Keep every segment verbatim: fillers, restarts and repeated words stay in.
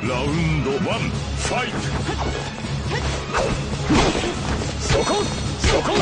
ラウンドワンファイト。 そこそこ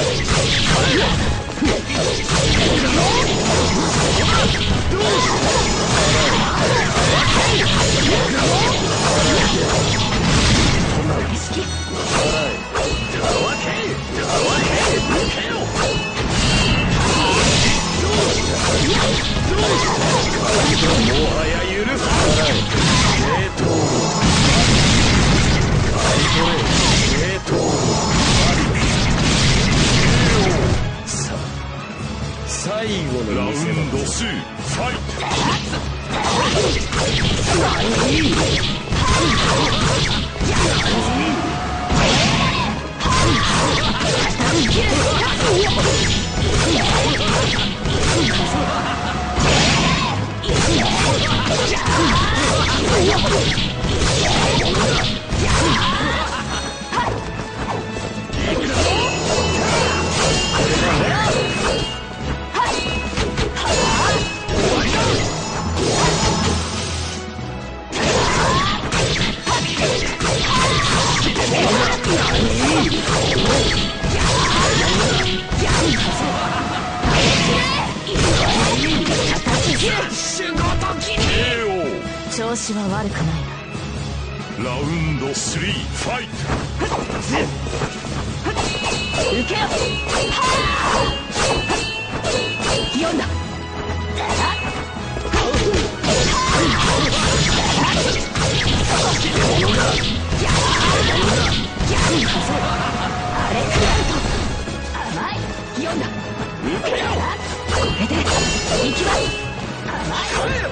最後の見せ場。ラウンドツーファイト。 調子は悪くないな。ラウンドスリーファイト。 受けよ。読んだ。あれクラウト甘い。読んだ。受けよ。これでいきます。甘い。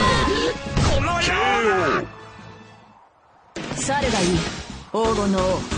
猿がいい。黄金の王。